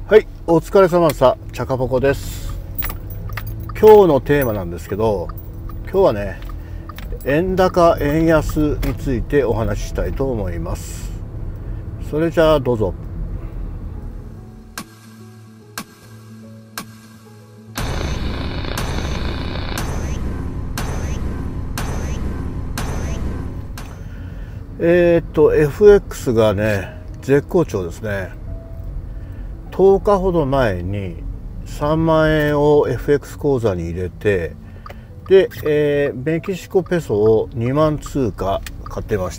はい、お疲れ様でした。チャカポコです。今日のテーマなんですけど、今日はね、円高円安についてお話ししたいと思います。それじゃあどうぞ。FX がね、絶好調ですね。10日ほど前に3万円を FX 口座に入れて、で、メキシコペソを2万通貨買ってました。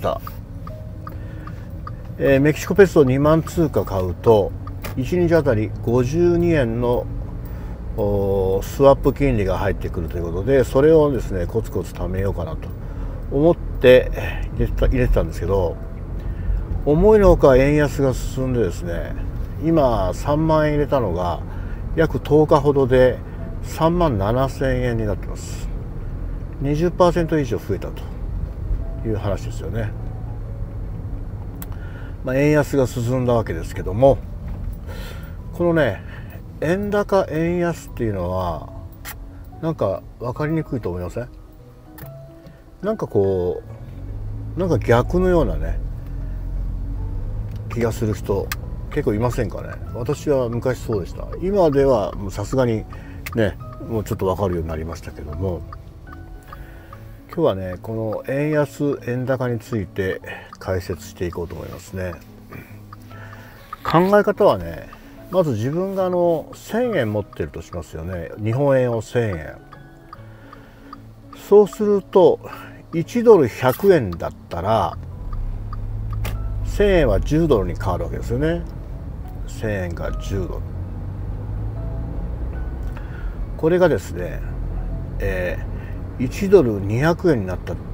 メキシコペソ2万通貨買うと1日あたり52円のスワップ金利が入ってくるということで、それをですねコツコツ貯めようかなと思って入れてたんですけど、思いのほか円安が進んでですね、今3万円入れたのが約10日ほどで3万7000円になってます。 20% 以上増えたという話ですよね。円安が進んだわけですけども、このね円高円安っていうのはなんか分かりにくいと思いません？なんかこうなんか逆のようなね気がする人結構いませんかね。私は昔そうでした。今ではさすがにねもうちょっと分かるようになりましたけども、今日はねこの円安円高について解説していこうと思いますね。考え方はね、まず自分が1000円持ってるとしますよね。日本円を1000円。そうすると1ドル100円だったら1000円は10ドルに変わるわけですよね。1000円が10ドル。これがですね、1ドル200円になった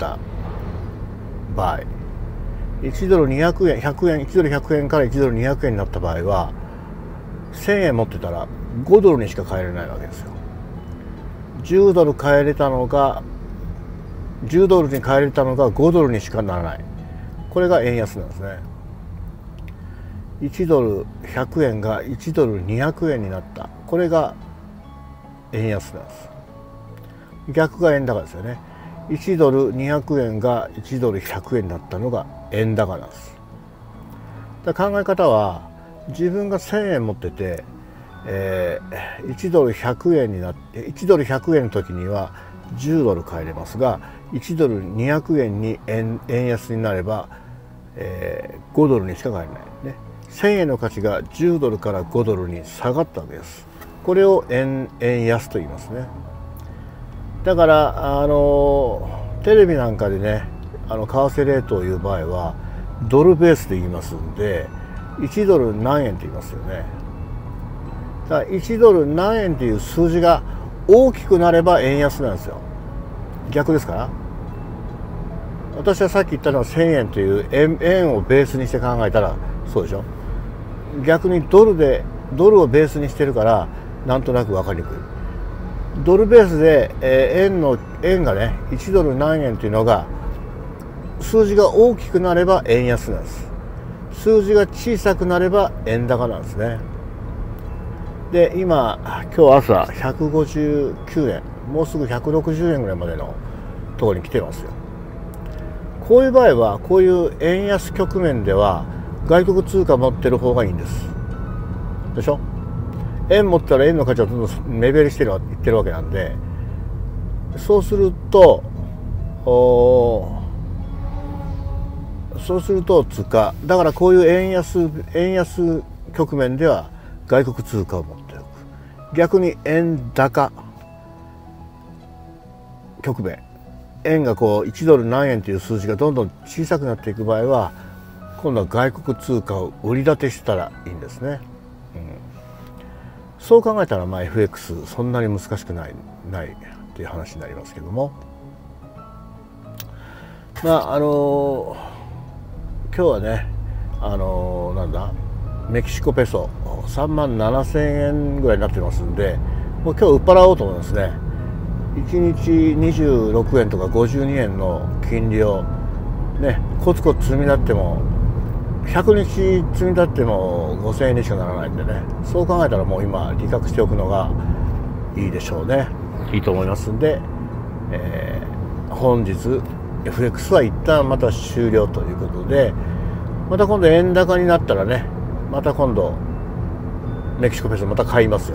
場合、1ドル200円、100円、1ドル100円から1ドル200円になった場合は、1000円持ってたら5ドルにしか買えれないわけですよ。10ドル買えれたのが、10ドルに買えれたのが5ドルにしかならない。これが円安なんですね。1ドル100円が1ドル200円になった。これが円安なんです。逆が円高ですよね。1ドル200円が1ドル100円になったのが円高なんです。だから考え方は、自分が1000円持ってて、1ドル100円になって1ドル100円の時には10ドル買えれますが、1ドル200円に円安になれば、5ドルにしか買えないね。1000円の価値が10ドルから5ドルに下がったわけです。これを円安と言いますね。だからテレビなんかでね為替レートを言う場合はドルベースで言いますんで、1ドル何円って言いますよね。だから1ドル何円っていう数字が大きくなれば円安なんですよ。逆ですから、私はさっき言ったのは1000円という円をベースにして考えたらそうでしょ。逆にドルをベースにしてるからなんとなく分かりにくい。ドルベースで、円がね1ドル何円というのが数字が大きくなれば円安なんです。数字が小さくなれば円高なんですね。で今日朝159円、もうすぐ160円ぐらいまでのところに来てますよ。こういう場合は、こういう円安局面では外国通貨持ってる方がいいんですでしょ。円持ったら円の価値はどんどん目減りしていってるわけなんで、そうすると通貨だから、こういう円安局面では外国通貨を持っておく。逆に円高局面、円がこう1ドル何円という数字がどんどん小さくなっていく場合は、今度は外国通貨を売り立てしたらいいんですね。そう考えたらFX そんなに難しくないっていう話になりますけども、今日はねメキシコペソ3万7000円ぐらいになってますんで、もう今日売っ払おうと思いますね。1日26円とか52円の金利をねコツコツ積み立っても 100日積み立っても5000円にしかならないんでね、そう考えたらもう今利確しておくのがいいでしょうね。いいと思いますんで、本日 FX は一旦また終了ということで、また今度円高になったらね、また今度メキシコペソまた買いますよ。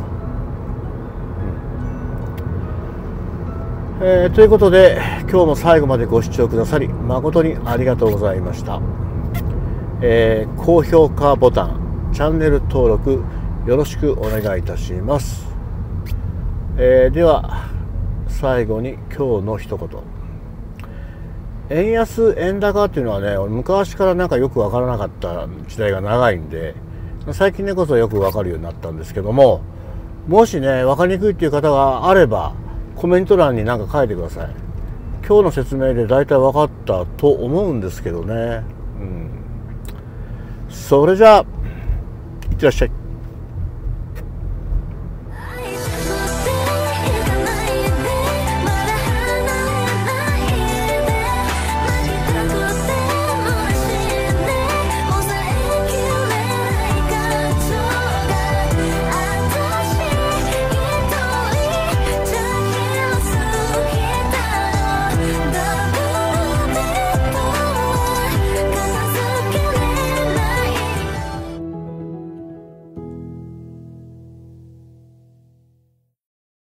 ということで今日も最後までご視聴くださり誠にありがとうございました。高評価ボタン、チャンネル登録よろしくお願いいたします。では最後に今日の一言。円安円高っていうのはね、昔からなんかよく分からなかった時代が長いんで、最近でこそよく分かるようになったんですけども、もしね分かりにくいっていう方があればコメント欄に何か書いてください。今日の説明で大体分かったと思うんですけどね。それじゃあいってらっしゃい。